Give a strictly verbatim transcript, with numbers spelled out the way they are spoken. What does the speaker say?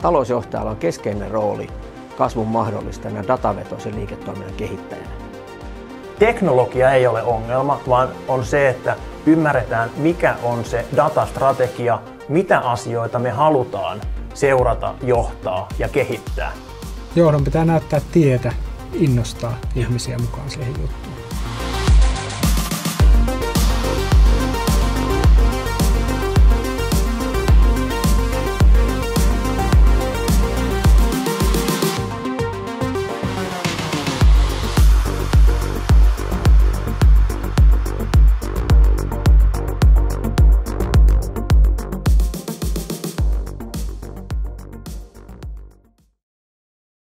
talousjohtajalla on keskeinen rooli kasvun mahdollistajana datavetoisen liiketoiminnan kehittäjänä. Teknologia ei ole ongelma, vaan on se, että ymmärretään, mikä on se datastrategia, mitä asioita me halutaan seurata, johtaa ja kehittää. Johdon pitää näyttää tietä, innostaa ihmisiä mukaan siihen juttuun.